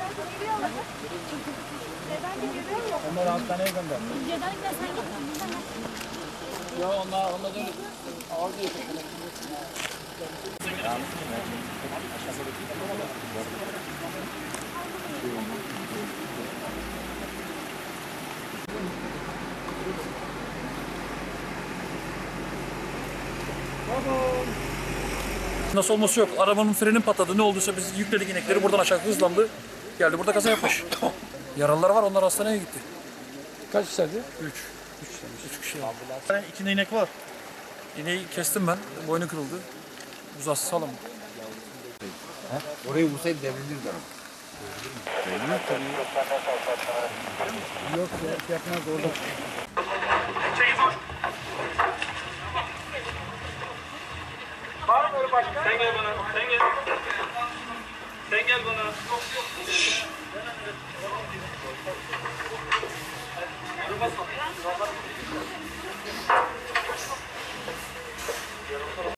Onları hastaneye gönder. Ya onlar öyle ağır değil. Nasıl olması yok. Arabanın frenin patladı. Ne olduysa biz yükledik inekleri. Buradan aşağı hızlandı. Geldi burada kaza yapmış. Yaralılar var. Onlar hastaneye gitti. Kaç kişiydi? 3 kişi. İçinde inek var. İneği kestim ben. Boynu kırıldı. Uzası sağlam. Orayı vursaydı devrilirdi ama. Devrilmez tabii. Yok ya, yapmaz orada. Var mı öyle başka? Sen gel bana. Sen gel. Sen gel bana.